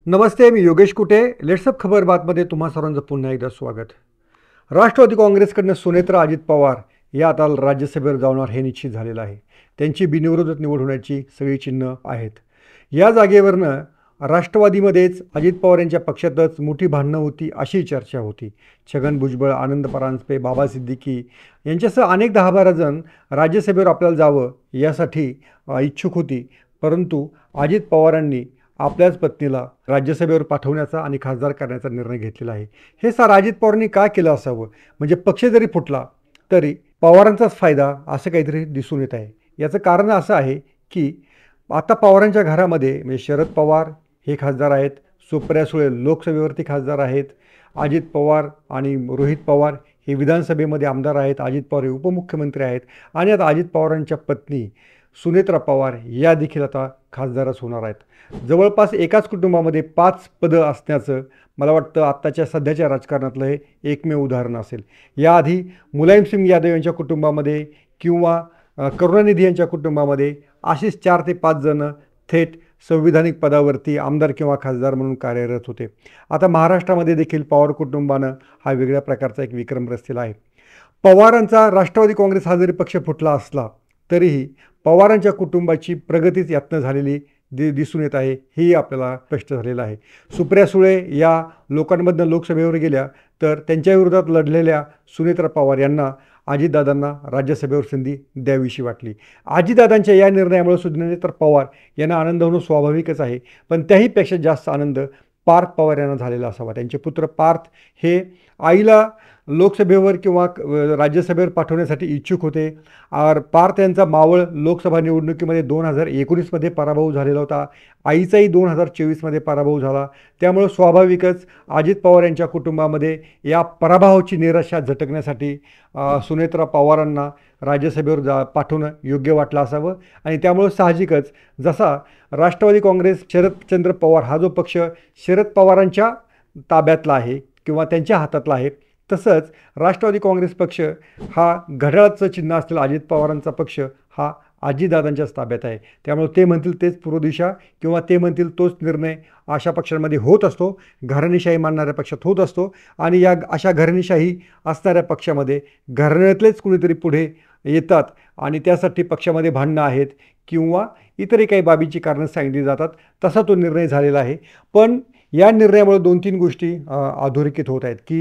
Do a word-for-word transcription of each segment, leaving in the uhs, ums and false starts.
नमस्ते, मी योगेश कुटे. लेट्सअप खबर बातमध्ये तुम्हा सर्वांचं पुन्हा एकदा स्वागत. राष्ट्रवादी काँग्रेसकडनं सुनेत्रा अजित पवार या आता राज्यसभेवर जाणार हे निश्चित झालेलं आहे. त्यांची बिनविरोध निवड होण्याची सगळी चिन्ह आहेत. या जागेवरनं राष्ट्रवादीमध्येच अजित पवार यांच्या पक्षातच मोठी भांडणं होती अशी चर्चा होती. छगन भुजबळ, आनंद परांजपे, बाबा सिद्दीकी यांच्यासह अनेक दहा बारा जण राज्यसभेवर आपल्याला जावं यासाठी इच्छुक होती. परंतु अजित पवारांनी आपल्याच पत्नीला राज्यसभेवर पाठवण्याचा आणि खासदार करण्याचा निर्णय घेतलेला आहे. हे सारं अजित पवारांनी का केलं असावं? म्हणजे पक्ष जरी फुटला तरी पवारांचाच फायदा असं काहीतरी दिसून येत आहे. याचं कारण असं आहे की आता पवारांच्या घरामध्ये म्हणजे शरद पवार हे खासदार आहेत, सुप्रिया सुळे लोकसभेवरती खासदार आहेत, अजित पवार आणि रोहित पवार हे विधानसभेमध्ये आमदार आहेत, अजित पवार हे उपमुख्यमंत्री आहेत आणि आता अजित पवारांच्या पत्नी सुनेत्रा पवार या देखील आता खासदारच होणार आहेत. जवळपास एकाच कुटुंबामध्ये पाच पदं असण्याचं मला वाटतं आत्ताच्या सध्याच्या राजकारणातलं हे एकमेव उदाहरण असेल. याआधी मुलायमसिंग यादव यांच्या कुटुंबामध्ये किंवा करुणानिधी यांच्या कुटुंबामध्ये अशीच चार ते पाच जणं थेट संविधानिक पदावरती आमदार किंवा खासदार म्हणून कार्यरत होते. आता महाराष्ट्रामध्ये देखील पवार कुटुंबानं हा वेगळ्या प्रकारचा एक विक्रम रचलेला आहे. पवारांचा राष्ट्रवादी काँग्रेस हा जरी पक्ष फुटला असला तरीही पवारांच्या कुटुंबाची प्रगतीच यातनं झालेली दि दिसून येत आहे, हेही आपल्याला स्पष्ट झालेलं आहे. सुप्रिया सुळे या लोकांमधनं लोकसभेवर गेल्या तर त्यांच्या विरोधात लढलेल्या सुनेत्रा पवार यांना अजितदादांना राज्यसभेवर संधी द्यावीशी वाटली. अजितदादांच्या या निर्णयामुळे सुनेत्रा पवार यांना आनंद होणं स्वाभाविकच आहे, पण त्याहीपेक्षा जास्त आनंद पार्थ पवार यांना झालेला असावा. त्यांचे पुत्र पार्थ हे आईला लोकसभेवर किंवा राज्यसभेवर पाठवण्यासाठी इच्छुक होते. पार्थ यांचा मावळ लोकसभा निवडणुकीमध्ये दोन हजार एकोणीसमध्ये पराभव झालेला होता. आईचाही दोन हजार चोवीसमध्ये पराभव झाला. त्यामुळं स्वाभाविकच अजित पवार यांच्या कुटुंबामध्ये या पराभवाची निराशा झटकण्यासाठी सुनेत्रा पवारांना राज्यसभेवर जा पाठवणं योग्य वाटलं असावं आणि त्यामुळं साहजिकच जसा राष्ट्रवादी काँग्रेस शरदचंद्र पवार हा जो पक्ष शरद पवारांच्या ताब्यातला आहे किंवा त्यांच्या हातातला आहे, तसंच राष्ट्रवादी काँग्रेस पक्ष हा घड्याळाचं चिन्ह असलेला अजित पवारांचा पक्ष हा अजितदादांच्याच ताब्यात आहे. त्यामुळे ते म्हणतील तेच पूर्व दिशा किंवा ते म्हणतील तोच निर्णय अशा पक्षांमध्ये होत असतो, घराणेशाही मानणाऱ्या पक्षात होत असतो आणि या अशा घराणेशाही असणाऱ्या पक्षामध्ये घराण्यातलेच कुणीतरी पुढे येतात आणि त्यासाठी पक्षामध्ये भांडणं आहेत किंवा इतरही काही बाबीची कारणं सांगितली जातात. तसा तो निर्णय झालेला आहे. पण या निर्णयामुळे दोन तीन गोष्टी अधोरेखित होत आहेत की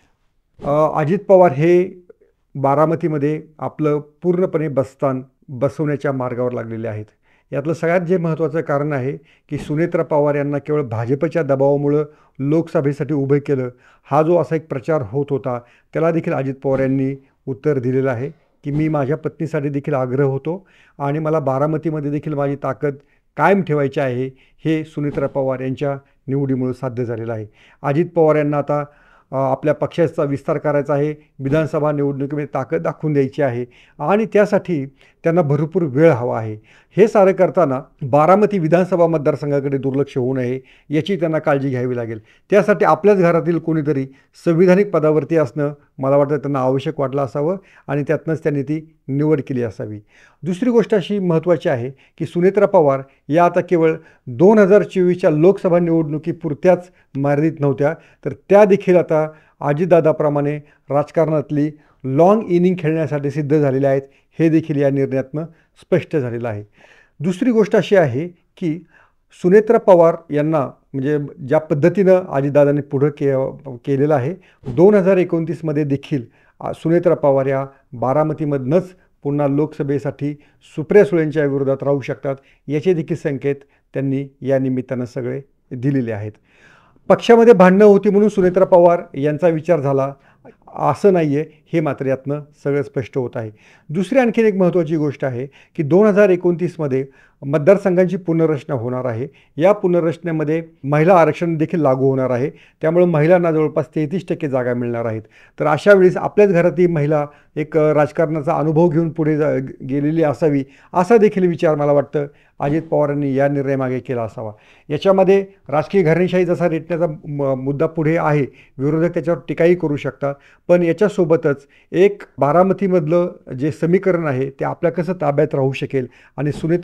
अजित पवार हे बारामतीमध्ये आपलं पूर्णपणे बस्तान बसवण्याच्या मार्गावर लागलेले आहेत. यातलं सगळ्यात जे महत्त्वाचं कारण आहे की सुनेत्रा पवार यांना केवळ भाजपच्या दबावामुळं लोकसभेसाठी उभं केलं, हा जो असा एक प्रचार होत होता त्याला देखील अजित पवार यांनी उत्तर दिलेलं आहे की मी माझ्या पत्नीसाठी देखील आग्रह होतो आणि मला बारामतीमध्ये देखील माझी ताकद कायम ठेवायची आहे. हे सुनेत्रा पवार यांच्या निवडीमुळे साध्य झालेलं आहे. अजित पवार यांना आता आपल्या पक्षाचा विस्तार करायचा आहे, विधानसभा निवडणुकीमध्ये ताकद दाखवून द्यायची आहे आणि त्यासाठी त्यांना भरपूर वेळ हवा आहे. हे सारं करताना बारामती विधानसभा मतदारसंघाकडे दुर्लक्ष होऊ नये याची त्यांना काळजी घ्यावी लागेल. त्यासाठी आपल्याच घरातील कोणीतरी संविधानिक पदावरती असणं मला वाटतं त्यांना आवश्यक वाटलं असावं आणि त्यातनंच त्यांनी ती निवड केली असावी. दुसरी गोष्ट अशी महत्त्वाची आहे की सुनेत्रा पवार या आता केवळ दोन हजार चोवीसच्या लोकसभा निवडणुकीपुरत्याच मर्यादित नव्हत्या, तर त्या देखील आता अजितदादाप्रमाणे राजकारणातली लाँग इनिंग खेळण्यासाठी सिद्ध झालेल्या आहेत. हे देखील या निर्णयातनं स्पष्ट झालेलं आहे. दुसरी गोष्ट अशी आहे की सुनेत्रा पवार यांना म्हणजे ज्या पद्धतीनं अजितदादांनी पुढं के केलेलं आहे, दोन हजार एकोणतीसमध्ये देखील सुनेत्रा पवार या बारामतीमधनंच पुन्हा लोकसभेसाठी सुप्रिया सुळेंच्या विरोधात राहू शकतात याचे देखील संकेत त्यांनी या निमित्तानं सगळे दिलेले आहेत. पक्षामध्ये भांडणं होती म्हणून सुनेत्रा पवार यांचा विचार झाला असं नाही आहे, हे मात्र यातनं सगळं स्पष्ट होत आहे. दुसरी आणखीन एक महत्त्वाची गोष्ट आहे की दोन हजार एकोणतीसमध्ये मतदारसंघांची पुनर्रचना होणार आहे. या पुनर्रचनेमध्ये महिला आरक्षण देखील लागू होणार आहे. त्यामुळे महिलांना जवळपास तेहतीस टक्के जागा मिळणार आहेत. तर अशा वेळेस आपल्याच घरातली महिला एक राजकारणाचा अनुभव घेऊन पुढे जा गेलेली असावी असा देखील विचार मला वाटतं अजित पवारांनी या निर्णयामागे केला असावा. याच्यामध्ये राजकीय घराणेशाही जसा रेटण्याचा मुद्दा पुढे आहे, विरोधक त्याच्यावर टीकाही करू शकतात, पण याच्यासोबतच एक बारामतीमधलं जे समीकरण आहे ते आपल्या कसं ताब्यात राहू शकेल आणि सुनेत्रा पवार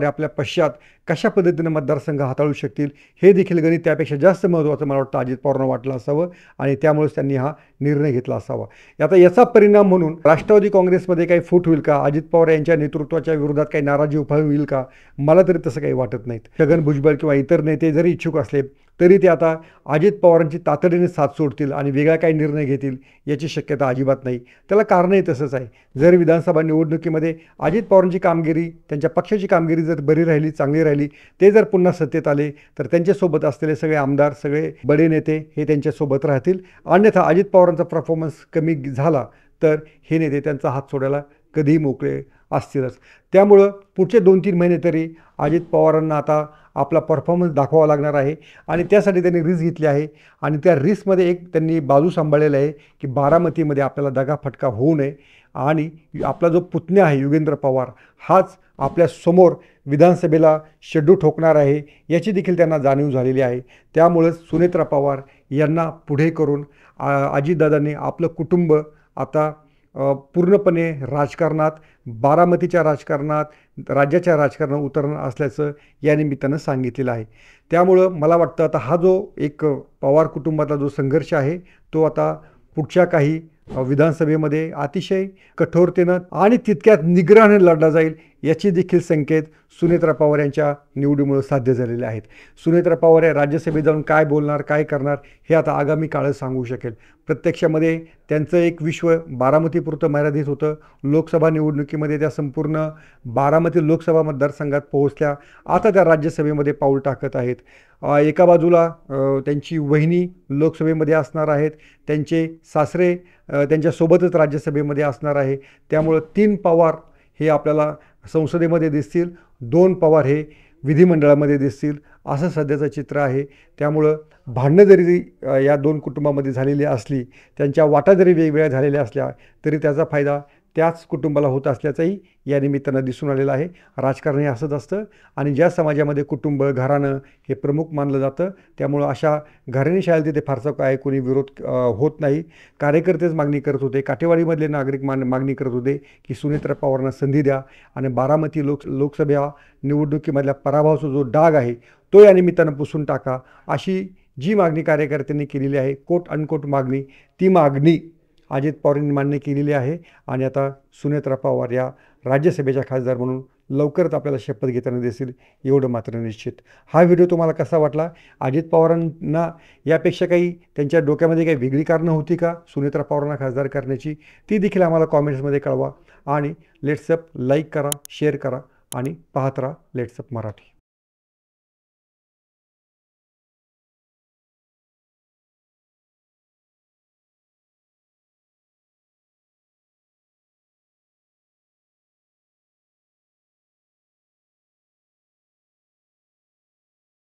आपल्या पश्चात कशा पद्धतीनं मतदारसंघ हाताळू शकतील हे देखील गणित त्यापेक्षा जास्त महत्त्वाचं मला वाटतं अजित पवारांना वाटलं असावं आणि त्यामुळेच त्यांनी हा निर्णय घेतला असावा. आता याचा परिणाम म्हणून राष्ट्रवादी काँग्रेसमध्ये काही फूट होईल का, अजित पवार यांच्या नेतृत्वाच्या विरोधात काही नाराजी उफाळी होईल का, मला तरी तसं काही वाटत नाहीत. छगन भुजबळ किंवा इतर नेते जरी इच्छुक असले तरी ते आता अजित पवारांची तातडीने साथ सोडतील आणि वेगळा काही निर्णय घेतील याची शक्यता अजिबात नाही. त्याला कारणही तसंच आहे. जर विधानसभा निवडणुकीमध्ये अजित पवारांची कामगिरी, त्यांच्या पक्षाची कामगिरी जर बरी राहिली, चांगली राहिली, ते जर पुन्हा सत्तेत आले तर त्यांच्यासोबत असलेले सगळे आमदार, सगळे बडे नेते हे त्यांच्यासोबत राहतील. अन्यथा अजित पवारांचा परफॉर्मन्स कमी झाला तर हे नेते त्यांचा हात सोडायला कधीही मोकळे असतीलच. त्यामुळं पुढचे दोन तीन महिने तरी अजित पवारांना आता आपला परफॉर्मन्स दाखवावा लागणार आहे आणि त्यासाठी त्यांनी रिस्क घेतली आहे आणि त्या रिस्कमध्ये एक त्यांनी बाजू सांभाळलेला आहे की बारामतीमध्ये आपल्याला दगाफटका होऊ नये आणि आपला जो पुतण्या आहे युगेंद्र पवार हाच आपल्या समोर विधानसभेला शेड्यू ठोकणार आहे याची देखील त्यांना जाणीव झालेली आहे. त्यामुळंच सुनेत्रा पवार यांना पुढे करून अजितदादांनी आपलं कुटुंब आता पूर्णपणे राजकारणात, बारामतीच्या राजकारणात, राज्याच्या राजकारणात उतरणार असल्याचं या निमित्तानं सांगितलेलं आहे. त्यामुळं मला वाटतं आता हा जो एक पवार कुटुंबातला जो संघर्ष आहे तो आता पुढच्या काही विधानसभेमध्ये अतिशय कठोरतेनं आणि तितक्यात निग्रहाने लढला जाईल याची देखील संकेत सुनेत्रा पवार यांच्या निवडीमुळे साध्य झालेले आहेत. सुनेत्रा पवार या राज्यसभेत जाऊन काय बोलणार, काय करणार हे आता आगामी काळच सांगू शकेल. प्रत्यक्षामध्ये त्यांचं एक विश्व बारामतीपुरतं मर्यादित होतं. लोकसभा निवडणुकीमध्ये त्या संपूर्ण बारामती लोकसभा मतदारसंघात पोहोचल्या. आता त्या राज्यसभेमध्ये पाऊल टाकत आहेत. एका बाजूला त्यांची वहिनी लोकसभेमध्ये असणार आहेत, त्यांचे सासरे त्यांच्यासोबतच राज्यसभेमध्ये असणार आहे. त्यामुळं तीन पवार हे आपल्याला संसदेमध्ये दिसतील, दोन पवार हे विधिमंडळामध्ये दिसतील असं सध्याचं चित्र आहे. त्यामुळं भांडणं जरी या दोन कुटुंबामध्ये झालेली असली, त्यांच्या वाटा जरी वेगवेगळ्या झालेल्या असल्या तरी त्याचा फायदा त्याच कुटुंबाला होत असल्याचंही या निमित्तानं दिसून आलेलं आहे. राजकारण हे असंच असतं आणि ज्या समाजामध्ये कुटुंब, घराणं हे प्रमुख मानलं जातं त्यामुळं अशा घराणेशाहीला तिथे फारसा काय कोणी विरोध होत नाही. कार्यकर्तेच मागणी करत होते, काटेवाडीमधले नागरिक मान मागणी करत होते की सुनेत्रा पवारांना संधी द्या आणि बारामती लोक लोकसभा निवडणुकीमधल्या पराभवाचा जो डाग आहे तो या निमित्तानं पुसून टाका अशी जी मागणी कार्यकर्त्यांनी केलेली आहे, कोट अनकोट मागणी, ती मागणी अजित पवारांनी मान्य केलेली आहे आणि आता सुनेत्रा पवार या राज्यसभेच्या खासदार म्हणून लवकरच आपल्याला शपथ घेताना दिसेल एवढं मात्र निश्चित. हा व्हिडिओ तुम्हाला कसा वाटला? अजित पवारांना यापेक्षा काही त्यांच्या डोक्यामध्ये काही वेगळी कारणं होती का सुनेत्रा पवारांना खासदार करण्याची? ती देखील आम्हाला कॉमेंट्समध्ये कळवा आणि लेट्सअप लाईक करा, शेअर करा आणि पाहत राहा लेट्सअप मराठी.